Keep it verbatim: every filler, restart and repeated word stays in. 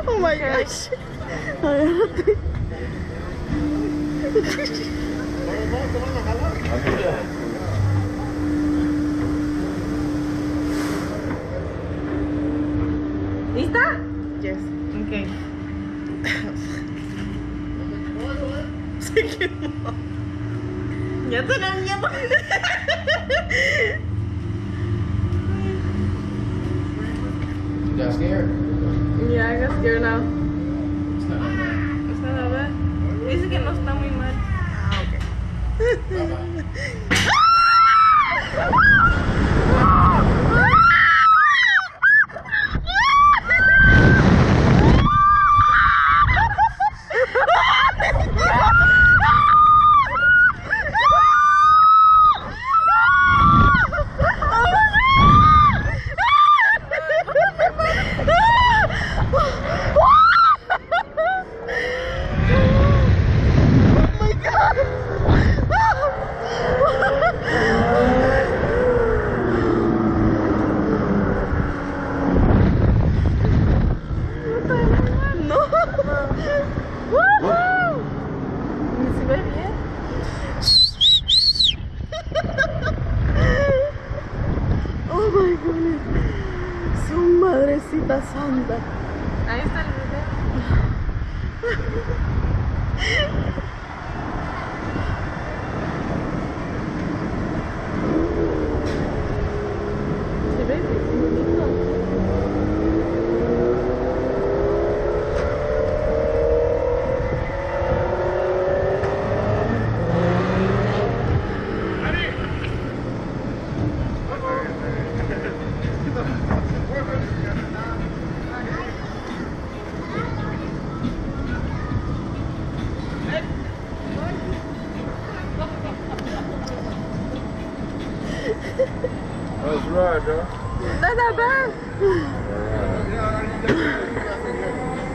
Oh my gosh. Agárrate. ¿Lista? Yes. Ok. Se quemó. Ya te la miedo. You got scared? Yeah, I got scared now. It's not like that. Está la verdad. Dice que no está muy mal. Ah, ok. Bye-bye. Su madrecita santa. Ahí está el video. Se ve muy lindo. How's the ride, y'all? Not that bad. All right.